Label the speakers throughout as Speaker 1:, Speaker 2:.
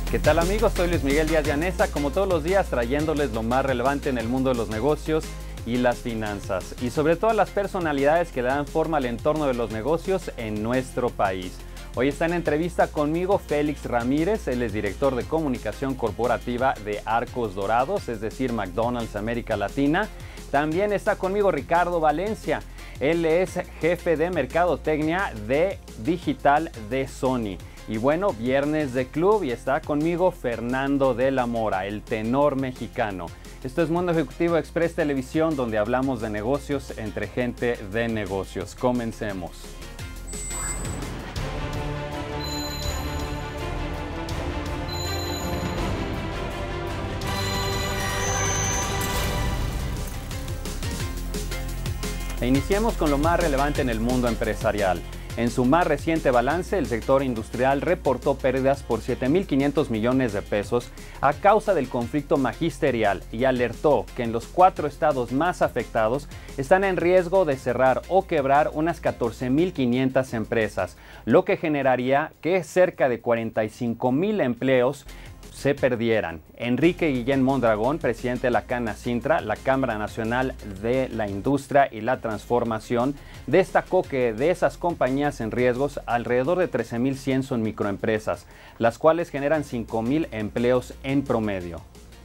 Speaker 1: ¿Qué tal amigos? Soy Luis Miguel Díaz Llaneza, como todos los días trayéndoles lo más relevante en el mundo de los negocios y las finanzas, y sobre todo las personalidades que le dan forma al entorno de los negocios en nuestro país. Hoy está en entrevista conmigo Félix Ramírez, él es director de comunicación corporativa de Arcos Dorados, es decir, McDonald's América Latina. También está conmigo Ricardo Valencia, él es jefe de mercadotecnia de digital de Sony. Y bueno, viernes de club y está conmigo Fernando de la Mora, el tenor mexicano. Esto es Mundo Ejecutivo Express Televisión, donde hablamos de negocios entre gente de negocios. Comencemos. Iniciemos con lo más relevante en el mundo empresarial. En su más reciente balance, el sector industrial reportó pérdidas por 7.500 millones de pesos a causa del conflicto magisterial y alertó que en los 4 estados más afectados están en riesgo de cerrar o quebrar unas 14.500 empresas, lo que generaría que cerca de 45.000 empleos se perdieran. Enrique Guillén Mondragón, presidente de la Canacintra, la Cámara Nacional de la Industria y la Transformación, destacó que de esas compañías en riesgos, alrededor de 13.100 son microempresas, las cuales generan 5.000 empleos en promedio.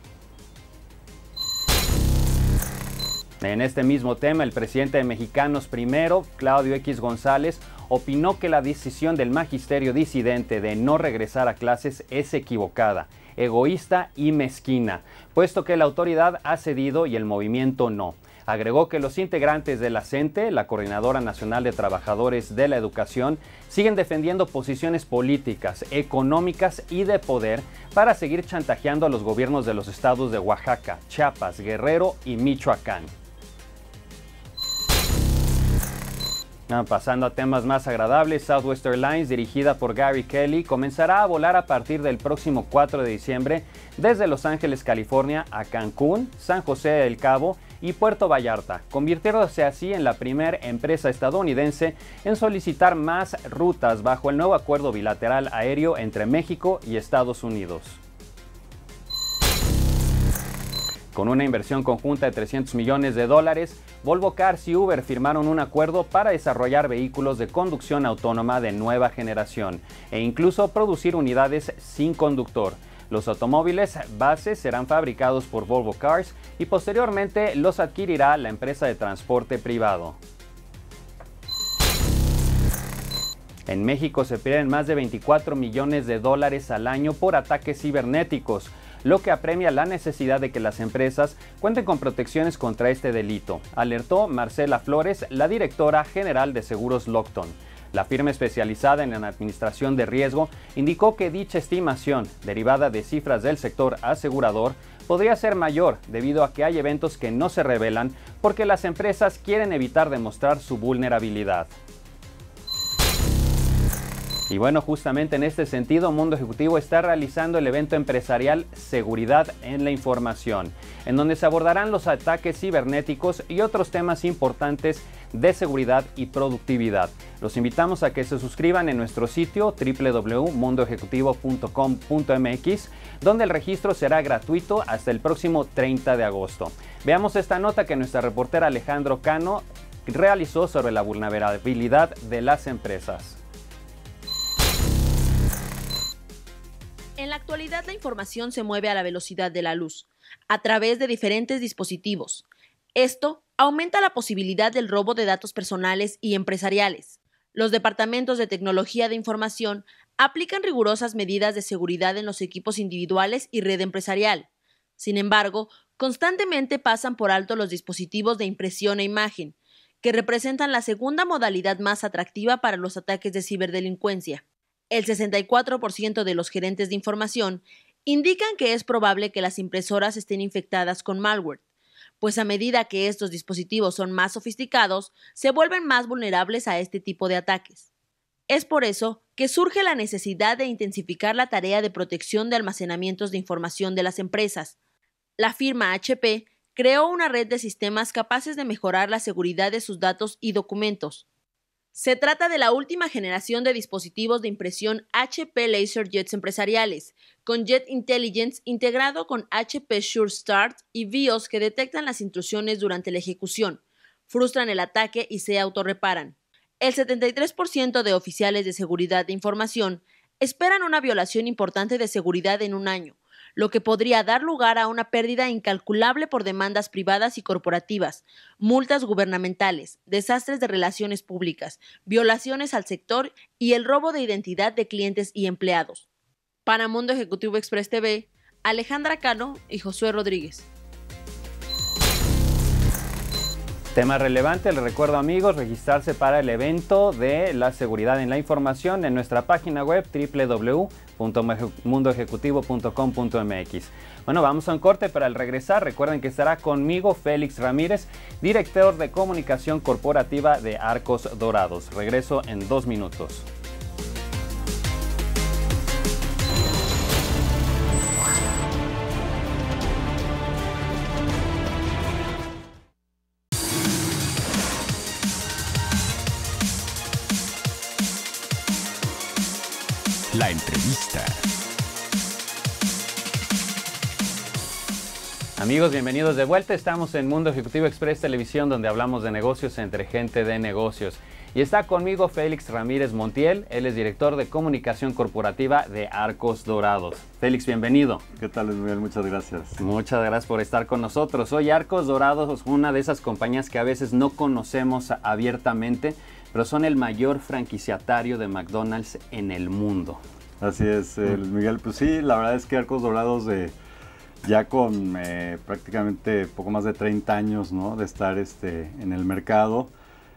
Speaker 1: En este mismo tema, el presidente de Mexicanos Primero, Claudio X González, opinó que la decisión del magisterio disidente de no regresar a clases es equivocada, egoísta y mezquina, puesto que la autoridad ha cedido y el movimiento no. Agregó que los integrantes de la CENTE, la Coordinadora Nacional de Trabajadores de la Educación, siguen defendiendo posiciones políticas, económicas y de poder para seguir chantajeando a los gobiernos de los estados de Oaxaca, Chiapas, Guerrero y Michoacán. Pasando a temas más agradables, Southwest Airlines, dirigida por Gary Kelly, comenzará a volar a partir del próximo 4 de diciembre desde Los Ángeles, California, a Cancún, San José del Cabo y Puerto Vallarta, convirtiéndose así en la primera empresa estadounidense en solicitar más rutas bajo el nuevo acuerdo bilateral aéreo entre México y Estados Unidos. Con una inversión conjunta de $300 millones, Volvo Cars y Uber firmaron un acuerdo para desarrollar vehículos de conducción autónoma de nueva generación e incluso producir unidades sin conductor. Los automóviles base serán fabricados por Volvo Cars y posteriormente los adquirirá la empresa de transporte privado. En México se pierden más de $24 millones al año por ataques cibernéticos, lo que apremia la necesidad de que las empresas cuenten con protecciones contra este delito, alertó Marcela Flores, la directora general de Seguros Lockton. La firma especializada en la administración de riesgo indicó que dicha estimación, derivada de cifras del sector asegurador, podría ser mayor debido a que hay eventos que no se revelan porque las empresas quieren evitar demostrar su vulnerabilidad. Y bueno, justamente en este sentido, Mundo Ejecutivo está realizando el evento empresarial Seguridad en la Información, en donde se abordarán los ataques cibernéticos y otros temas importantes de seguridad y productividad. Los invitamos a que se suscriban en nuestro sitio www.mundoejecutivo.com.mx, donde el registro será gratuito hasta el próximo 30 de agosto. Veamos esta nota que nuestra reportera Alejandro Cano realizó sobre la vulnerabilidad de las empresas.
Speaker 2: En la actualidad, la información se mueve a la velocidad de la luz, a través de diferentes dispositivos. Esto aumenta la posibilidad del robo de datos personales y empresariales. Los departamentos de tecnología de información aplican rigurosas medidas de seguridad en los equipos individuales y red empresarial. Sin embargo, constantemente pasan por alto los dispositivos de impresión e imagen, que representan la segunda modalidad más atractiva para los ataques de ciberdelincuencia. El 64% de los gerentes de información indican que es probable que las impresoras estén infectadas con malware, pues a medida que estos dispositivos son más sofisticados, se vuelven más vulnerables a este tipo de ataques. Es por eso que surge la necesidad de intensificar la tarea de protección de almacenamientos de información de las empresas. La firma HP creó una red de sistemas capaces de mejorar la seguridad de sus datos y documentos. Se trata de la última generación de dispositivos de impresión HP LaserJets empresariales, con Jet Intelligence integrado con HP Sure Start y BIOS que detectan las intrusiones durante la ejecución, frustran el ataque y se autorreparan. El 73% de oficiales de seguridad de información esperan una violación importante de seguridad en un año, lo que podría dar lugar a una pérdida incalculable por demandas privadas y corporativas, multas gubernamentales, desastres de relaciones públicas, violaciones al sector y el robo de identidad de clientes y empleados. Para Mundo Ejecutivo Express TV, Alejandra Cano y Josué Rodríguez.
Speaker 1: Tema relevante, les recuerdo amigos, registrarse para el evento de la seguridad en la información en nuestra página web www.mundoejecutivo.com.mx. Bueno, vamos a un corte, pero al regresar recuerden que estará conmigo Félix Ramírez, director de comunicación corporativa de Arcos Dorados. Regreso en 2 minutos.
Speaker 3: La entrevista.
Speaker 1: Amigos, bienvenidos de vuelta. Estamos en Mundo Ejecutivo Express Televisión, donde hablamos de negocios entre gente de negocios. Y está conmigo Félix Ramírez Montiel, él es director de comunicación corporativa de Arcos Dorados. Félix, bienvenido.
Speaker 4: ¿Qué tal, Luis Miguel? Muchas gracias.
Speaker 1: Muchas gracias por estar con nosotros. Hoy Arcos Dorados es una de esas compañías que a veces no conocemos abiertamente, pero son el mayor franquiciatario de McDonald's en el mundo.
Speaker 4: Así es, Luis Miguel. Pues sí, la verdad es que Arcos Dorados, ya con prácticamente poco más de 30 años, ¿no?, de estar en el mercado,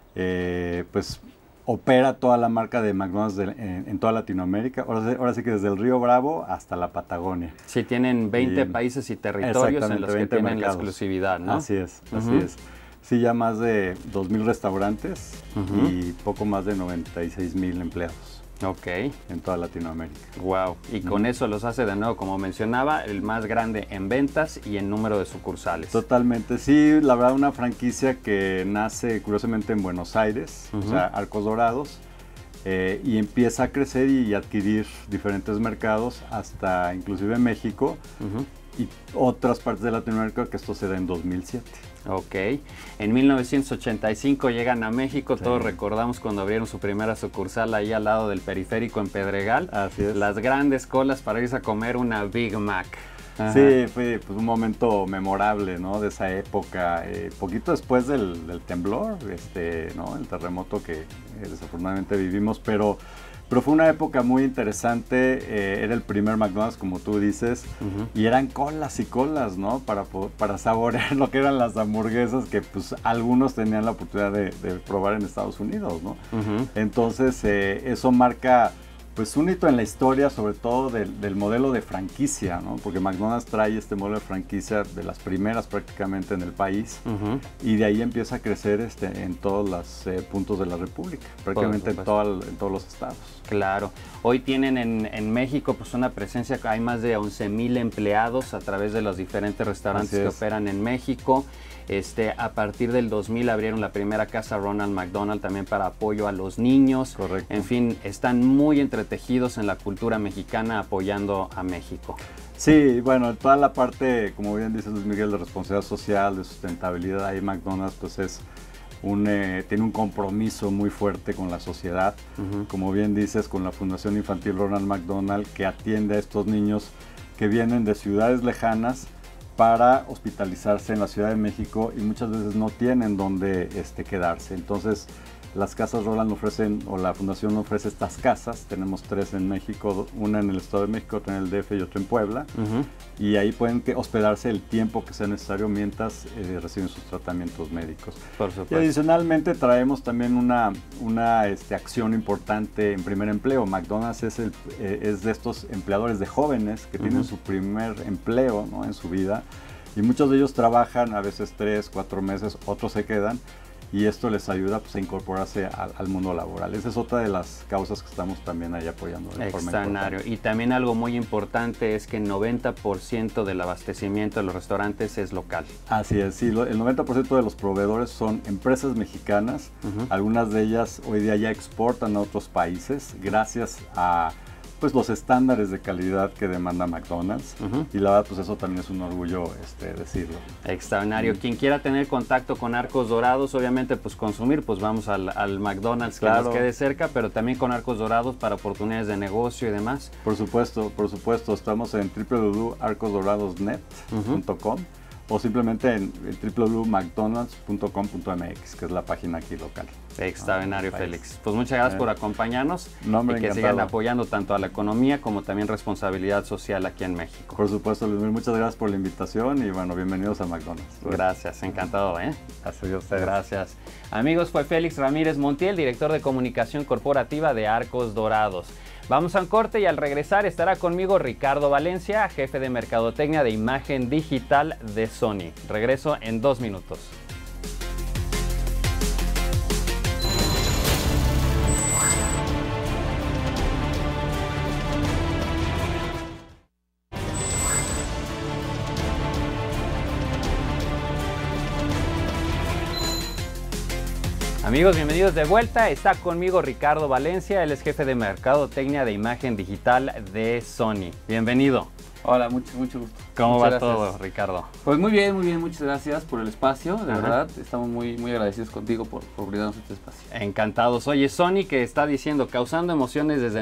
Speaker 4: pues opera toda la marca de McDonald's en toda Latinoamérica. Ahora sí que desde el Río Bravo hasta la Patagonia.
Speaker 1: Sí, tienen 20 países y territorios en los que tienen mercados. La exclusividad, ¿no?
Speaker 4: Así es, así es. Sí, ya más de 2,000 restaurantes y poco más de 96,000 empleados.
Speaker 1: Ok.
Speaker 4: En toda Latinoamérica.
Speaker 1: Wow. Y con eso los hace de nuevo, como mencionaba, el más grande en ventas y en número de sucursales.
Speaker 4: Totalmente. Sí, la verdad, una franquicia que nace curiosamente en Buenos Aires, o sea, Arcos Dorados, y empieza a crecer y adquirir diferentes mercados hasta inclusive México y otras partes de Latinoamérica, que esto se da en 2007.
Speaker 1: Ok. En 1985 llegan a México, sí. Todos recordamos cuando abrieron su primera sucursal ahí al lado del periférico en Pedregal.
Speaker 4: Así es.
Speaker 1: Las grandes colas para irse a comer una Big Mac.
Speaker 4: Ajá. Sí, fue pues, un momento memorable, ¿no?, de esa época, poquito después del temblor, ¿no?, el terremoto que desafortunadamente vivimos, pero fue una época muy interesante. Era el primer McDonald's, como tú dices, y eran colas y colas, ¿no?, para saborear lo que eran las hamburguesas que pues algunos tenían la oportunidad de probar en Estados Unidos, ¿no? Entonces eso marca pues un hito en la historia, sobre todo del modelo de franquicia, ¿no? Porque McDonald's trae este modelo de franquicia de las primeras prácticamente en el país, y de ahí empieza a crecer en todos los puntos de la República, prácticamente en todos los estados.
Speaker 1: Claro. Hoy tienen en México pues una presencia, hay más de 11,000 empleados a través de los diferentes restaurantes que operan en México. A partir del 2000 abrieron la primera casa Ronald McDonald también para apoyo a los niños.
Speaker 4: Correcto.
Speaker 1: En fin, están muy entretejidos en la cultura mexicana apoyando a México.
Speaker 4: Sí, bueno, toda la parte, como bien dices Luis Miguel, de responsabilidad social, de sustentabilidad, ahí McDonald's pues tiene un compromiso muy fuerte con la sociedad, como bien dices, con la Fundación Infantil Ronald McDonald, que atiende a estos niños que vienen de ciudades lejanas para hospitalizarse en la Ciudad de México y muchas veces no tienen dónde quedarse. Entonces las casas Roland ofrecen, o la fundación ofrece estas casas. Tenemos 3 en México, una en el Estado de México, otra en el DF y otra en Puebla, y ahí pueden hospedarse el tiempo que sea necesario mientras reciben sus tratamientos médicos.
Speaker 1: Por supuesto.
Speaker 4: Y adicionalmente traemos también una acción importante en primer empleo. McDonald's es de estos empleadores de jóvenes que tienen su primer empleo, ¿no?, en su vida, y muchos de ellos trabajan a veces 3, 4 meses, otros se quedan. y esto les ayuda pues, a incorporarse al mundo laboral. Esa es otra de las causas que estamos también ahí apoyando de forma
Speaker 1: Extraordinario.
Speaker 4: importante.
Speaker 1: Y también algo muy importante es que el 90% del abastecimiento de los restaurantes es local.
Speaker 4: Así es, sí, el 90% de los proveedores son empresas mexicanas, algunas de ellas hoy día ya exportan a otros países gracias a pues los estándares de calidad que demanda McDonald's, y la verdad pues eso también es un orgullo decirlo.
Speaker 1: Extraordinario. Quien quiera tener contacto con Arcos Dorados, obviamente pues consumir, pues vamos al McDonald's que nos quede cerca, pero también con Arcos Dorados para oportunidades de negocio y demás.
Speaker 4: Por supuesto, estamos en www.arcosdoradosnet.com o simplemente en www.mcdonalds.com.mx, que es la página aquí local.
Speaker 1: Extraordinario, Félix. Pues muchas gracias por acompañarnos y que
Speaker 4: encantado.
Speaker 1: sigan apoyando tanto a la economía como también responsabilidad social aquí en México.
Speaker 4: Por supuesto, Luis Miguel, muchas gracias por la invitación y bueno, bienvenidos a McDonald's.
Speaker 1: Gracias, encantado, ¿eh?
Speaker 4: Así es.
Speaker 1: Gracias. Amigos, fue Félix Ramírez Montiel, director de comunicación corporativa de Arcos Dorados. Vamos a un corte y al regresar estará conmigo Ricardo Valencia, jefe de mercadotecnia de imagen digital de Sony. Regreso en 2 minutos. Amigos, bienvenidos de vuelta. Está conmigo Ricardo Valencia, él es jefe de mercadotecnia de imagen digital de Sony. Bienvenido.
Speaker 5: Hola, mucho gusto.
Speaker 1: ¿Cómo va todo, Ricardo?
Speaker 5: Pues muy bien, muchas gracias por el espacio, de verdad, estamos muy agradecidos contigo por brindarnos este espacio.
Speaker 1: Encantados. Oye, Sony que está diciendo, causando emociones desde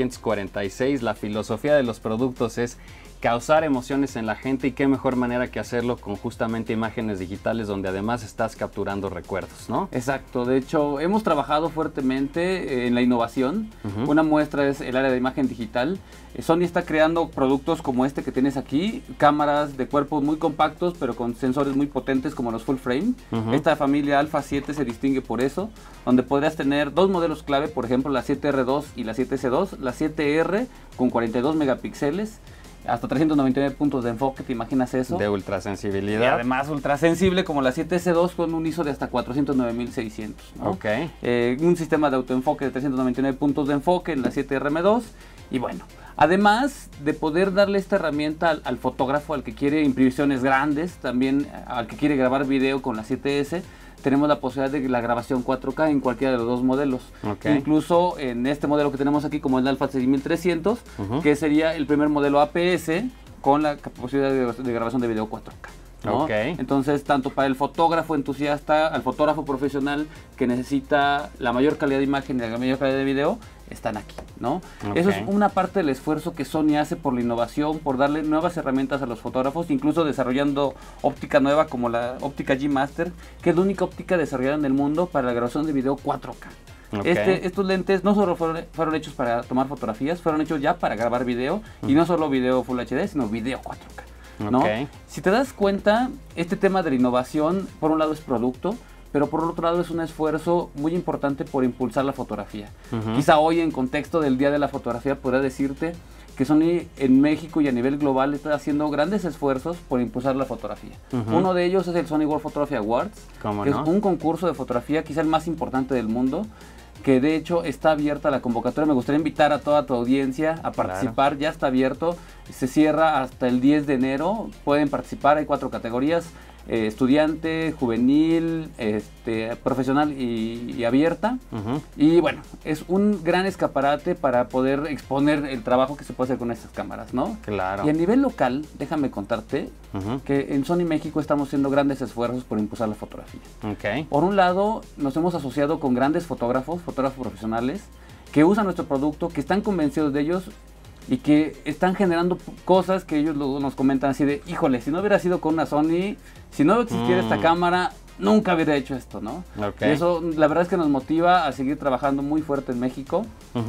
Speaker 1: 1946, la filosofía de los productos es causar emociones en la gente y qué mejor manera que hacerlo con justamente imágenes digitales donde además estás capturando recuerdos, ¿no?
Speaker 5: Exacto, de hecho hemos trabajado fuertemente en la innovación, una muestra es el área de imagen digital. Sony está creando productos como este que tienes aquí, cámaras de cuerpos muy compactos pero con sensores muy potentes como los full frame. Esta familia Alpha 7 se distingue por eso, donde podrías tener 2 modelos clave, por ejemplo la 7R2 y la 7S2, la 7R con 42 megapíxeles, hasta 399 puntos de enfoque, ¿te imaginas eso?
Speaker 1: De ultrasensibilidad.
Speaker 5: Y además ultrasensible como la 7S2 con un ISO de hasta 409,600, ¿no?
Speaker 1: Ok.
Speaker 5: Un sistema de autoenfoque de 399 puntos de enfoque en la 7RM2 y bueno, además de poder darle esta herramienta al fotógrafo, al que quiere impresiones grandes, también al que quiere grabar video con la 7S, tenemos la posibilidad de la grabación 4K en cualquiera de los 2 modelos. Incluso en este modelo que tenemos aquí, como el Alpha 6300, que sería el primer modelo APS con la posibilidad de grabación de video 4K. ¿no? Entonces, tanto para el fotógrafo entusiasta, al fotógrafo profesional que necesita la mayor calidad de imagen y la mayor calidad de video, están aquí, ¿no? Eso es una parte del esfuerzo que Sony hace por la innovación, por darle nuevas herramientas a los fotógrafos, incluso desarrollando óptica nueva como la óptica G Master, que es la única óptica desarrollada en el mundo para la grabación de video 4K. Estos lentes no solo fueron hechos para tomar fotografías, fueron hechos ya para grabar video, y no solo video Full HD, sino video 4K, ¿no? Si te das cuenta, este tema de la innovación, por un lado es producto, pero por otro lado es un esfuerzo muy importante por impulsar la fotografía. Quizá hoy, en contexto del Día de la Fotografía, podría decirte que Sony en México y a nivel global está haciendo grandes esfuerzos por impulsar la fotografía. Uno de ellos es el Sony World Photography Awards, que es un concurso de fotografía quizá el más importante del mundo, que de hecho está abierta la convocatoria. Me gustaría invitar a toda tu audiencia a participar. Ya está abierto, se cierra hasta el 10 de enero, pueden participar, hay 4 categorías: estudiante, juvenil, profesional y abierta. Y bueno, es un gran escaparate para poder exponer el trabajo que se puede hacer con estas cámaras, ¿no?
Speaker 1: Claro.
Speaker 5: Y a nivel local, déjame contarte que en Sony México estamos haciendo grandes esfuerzos por impulsar la fotografía. Por un lado, nos hemos asociado con grandes fotógrafos profesionales que usan nuestro producto, que están convencidos de ellos y que están generando cosas que ellos luego nos comentan así de, híjole, si no hubiera sido con una Sony, si no existiera esta cámara, nunca hubiera hecho esto, ¿no? Y eso, la verdad es que nos motiva a seguir trabajando muy fuerte en México.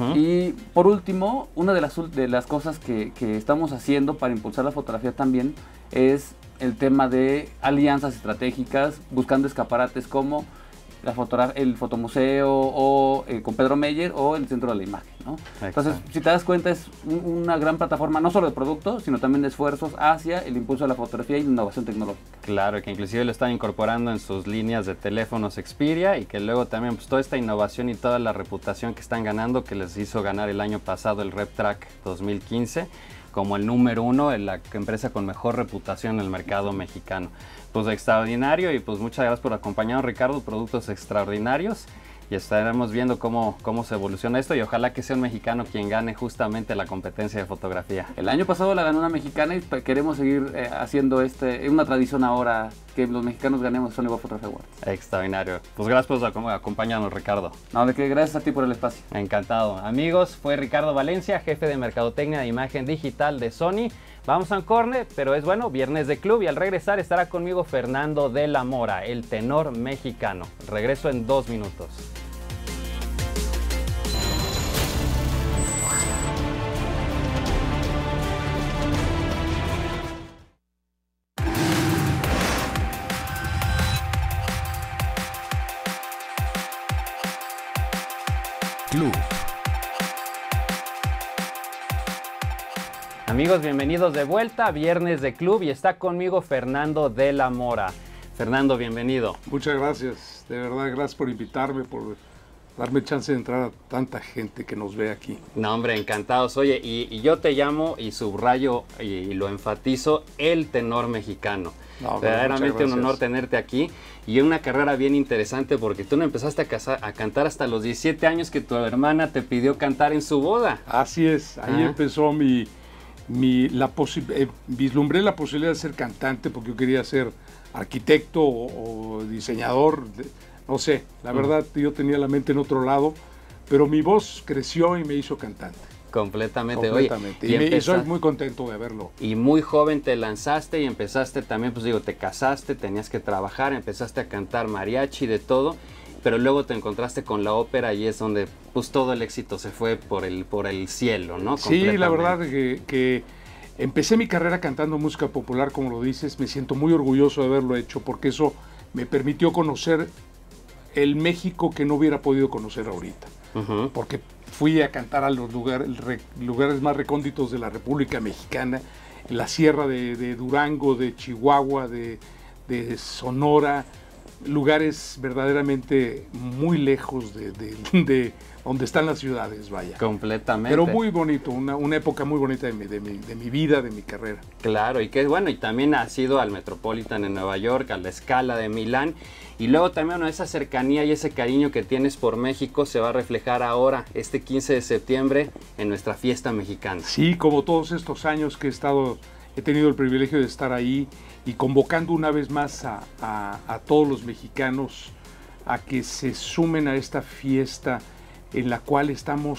Speaker 5: Y por último, una de las cosas que estamos haciendo para impulsar la fotografía también es el tema de alianzas estratégicas, buscando escaparates como el fotomuseo o con Pedro Meyer o el Centro de la Imagen, ¿no? Entonces, si te das cuenta, es una gran plataforma no solo de productos, sino también de esfuerzos hacia el impulso de la fotografía y la innovación tecnológica.
Speaker 1: Claro, que inclusive lo están incorporando en sus líneas de teléfonos Xperia y que luego también pues, toda esta innovación y toda la reputación que están ganando, que les hizo ganar el año pasado el RepTrak 2015 como el número 1 en la empresa con mejor reputación en el mercado mexicano. Pues extraordinario y pues muchas gracias por acompañarnos, Ricardo, productos extraordinarios, y estaremos viendo cómo se evoluciona esto y ojalá que sea un mexicano quien gane justamente la competencia de fotografía.
Speaker 5: El año pasado la ganó una mexicana y queremos seguir haciendo una tradición ahora, que los mexicanos ganemos Sony World Photography Awards.
Speaker 1: Extraordinario. Pues gracias por acompañarnos, Ricardo.
Speaker 5: No, de que gracias a ti por el espacio.
Speaker 1: Encantado. Amigos, fue Ricardo Valencia, jefe de Mercadotecnia de Imagen Digital de Sony. Vamos a un corte, pero es bueno, viernes de club, y al regresar estará conmigo Fernando de la Mora, el tenor mexicano. Regreso en 2 minutos.
Speaker 3: Club.
Speaker 1: Amigos, bienvenidos de vuelta, viernes de club, y está conmigo Fernando de la Mora. Fernando, bienvenido.
Speaker 6: Muchas gracias, de verdad, gracias por invitarme, por darme chance de entrar a tanta gente que nos ve aquí.
Speaker 1: No, hombre, encantados. Oye, y yo te llamo y subrayo y lo enfatizo, el tenor mexicano. No, verdaderamente un honor tenerte aquí y una carrera bien interesante porque tú no empezaste a cantar hasta los 17 años que tu hermana te pidió cantar en su boda.
Speaker 6: Así es, ahí empezó vislumbré la posibilidad de ser cantante porque yo quería ser arquitecto o diseñador, no sé, la verdad yo tenía la mente en otro lado, pero mi voz creció y me hizo cantante.
Speaker 1: Completamente.
Speaker 6: Oye, y soy muy contento de verlo.
Speaker 1: Y muy joven te lanzaste y empezaste también, pues digo, te casaste, tenías que trabajar, empezaste a cantar mariachi, de todo, pero luego te encontraste con la ópera y es donde pues todo el éxito se fue por el cielo, ¿no?
Speaker 6: Sí, la verdad que empecé mi carrera cantando música popular, como lo dices, me siento muy orgulloso de haberlo hecho porque eso me permitió conocer el México que no hubiera podido conocer ahorita. Porque fui a cantar a los lugares más recónditos de la República Mexicana, en la sierra de Durango, de Chihuahua, de Sonora, lugares verdaderamente muy lejos de donde están las ciudades, vaya.
Speaker 1: Completamente.
Speaker 6: Pero muy bonito, una época muy bonita de mi vida, de mi carrera.
Speaker 1: Claro, y que bueno, y también has ido al Metropolitan en Nueva York, a la Scala de Milán, y luego también bueno, esa cercanía y ese cariño que tienes por México se va a reflejar ahora, este 15 de septiembre, en nuestra fiesta mexicana.
Speaker 6: Sí, como todos estos años que he tenido el privilegio de estar ahí y convocando una vez más a todos los mexicanos a que se sumen a esta fiesta en la cual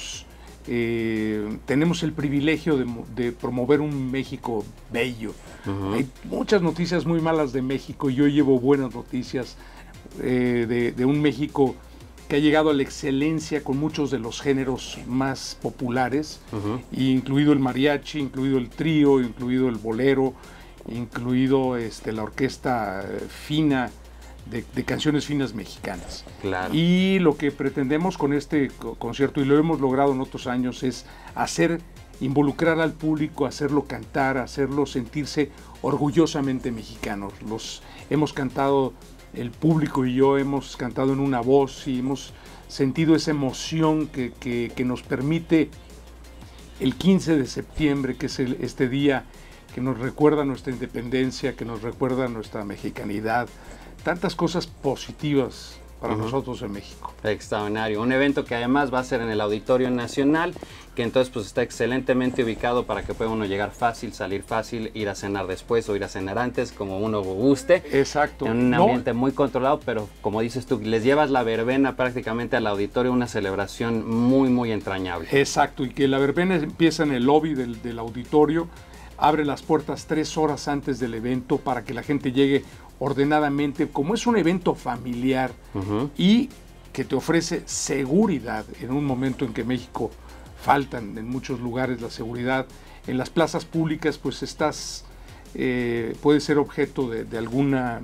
Speaker 6: tenemos el privilegio de promover un México bello. Hay muchas noticias muy malas de México y yo llevo buenas noticias de un México que ha llegado a la excelencia con muchos de los géneros más populares, incluido el mariachi, incluido el trío, incluido el bolero, incluido la orquesta fina, de canciones finas mexicanas.
Speaker 1: Claro.
Speaker 6: Y lo que pretendemos con este concierto, y lo hemos logrado en otros años, es involucrar al público, hacerlo cantar, hacerlo sentirse orgullosamente mexicanos. Hemos cantado, el público y yo hemos cantado en una voz y hemos sentido esa emoción que nos permite el 15 de septiembre, que es este día que nos recuerda nuestra independencia, que nos recuerda nuestra mexicanidad, tantas cosas positivas para nosotros en México.
Speaker 1: Extraordinario, un evento que además va a ser en el Auditorio Nacional, que entonces pues está excelentemente ubicado para que pueda uno llegar fácil, salir fácil, ir a cenar después o ir a cenar antes, como uno guste.
Speaker 6: Exacto.
Speaker 1: En un ambiente muy controlado, pero como dices tú, les llevas la verbena prácticamente al auditorio, una celebración muy, muy entrañable.
Speaker 6: Exacto, y que la verbena empieza en el lobby del auditorio, abre las puertas 3 horas antes del evento para que la gente llegue ordenadamente, como es un evento familiar y que te ofrece seguridad en un momento en que México faltan en muchos lugares la seguridad. En las plazas públicas pues puedes ser objeto de alguna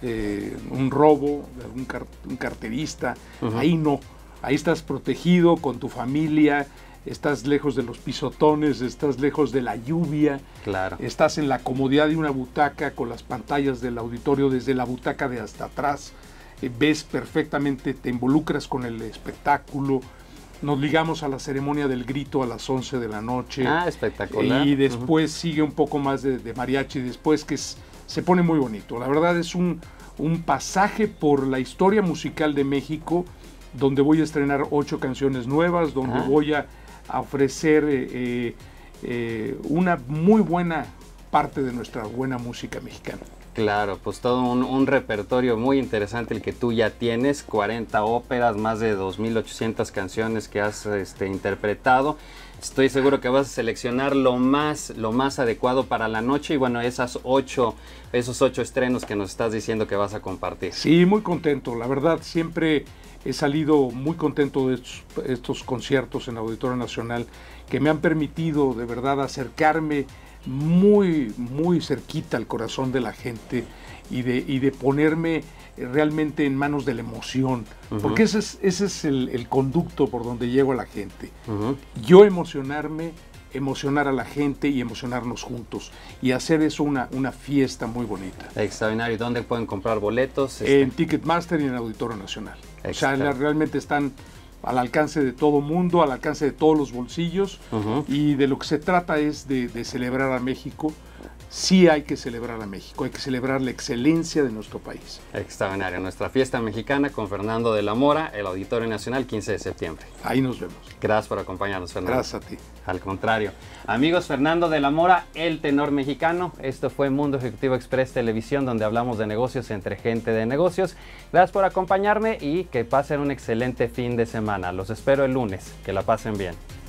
Speaker 6: un robo, de un carterista. Ahí no, ahí estás protegido con tu familia, estás lejos de los pisotones, estás lejos de la lluvia,
Speaker 1: Claro.
Speaker 6: estás en la comodidad de una butaca con las pantallas del auditorio desde la butaca de hasta atrás, ves perfectamente, te involucras con el espectáculo. Nos ligamos a la ceremonia del grito a las 11 de la noche.
Speaker 1: Ah, espectacular.
Speaker 6: Y después sigue un poco más de mariachi, después que se pone muy bonito. La verdad es un pasaje por la historia musical de México, donde voy a estrenar 8 canciones nuevas, donde voy a ofrecer una muy buena parte de nuestra buena música mexicana.
Speaker 1: Claro, pues todo un repertorio muy interesante el que tú ya tienes, 40 óperas, más de 2.800 canciones que has interpretado. Estoy seguro que vas a seleccionar lo más adecuado para la noche y bueno, esos 8 estrenos que nos estás diciendo que vas a compartir.
Speaker 6: Sí, muy contento, la verdad siempre he salido muy contento de estos conciertos en Auditorio Nacional que me han permitido de verdad acercarme muy, muy cerquita al corazón de la gente y de ponerme realmente en manos de la emoción, porque ese es el conducto por donde llego a la gente. Yo emocionarme, emocionar a la gente y emocionarnos juntos y hacer eso una fiesta muy bonita.
Speaker 1: Extraordinario. ¿Dónde pueden comprar boletos?
Speaker 6: En Ticketmaster y en Auditorio Nacional. O sea, realmente están al alcance de todo mundo, al alcance de todos los bolsillos, y de lo que se trata es de celebrar a México. Sí hay que celebrar a México, hay que celebrar la excelencia de nuestro país.
Speaker 1: Extraordinario. Nuestra fiesta mexicana con Fernando de la Mora, el Auditorio Nacional, 15 de septiembre.
Speaker 6: Ahí nos vemos.
Speaker 1: Gracias por acompañarnos, Fernando.
Speaker 6: Gracias a ti.
Speaker 1: Al contrario. Amigos, Fernando de la Mora, el tenor mexicano. Esto fue Mundo Ejecutivo Express Televisión, donde hablamos de negocios entre gente de negocios. Gracias por acompañarme y que pasen un excelente fin de semana. Los espero el lunes. Que la pasen bien.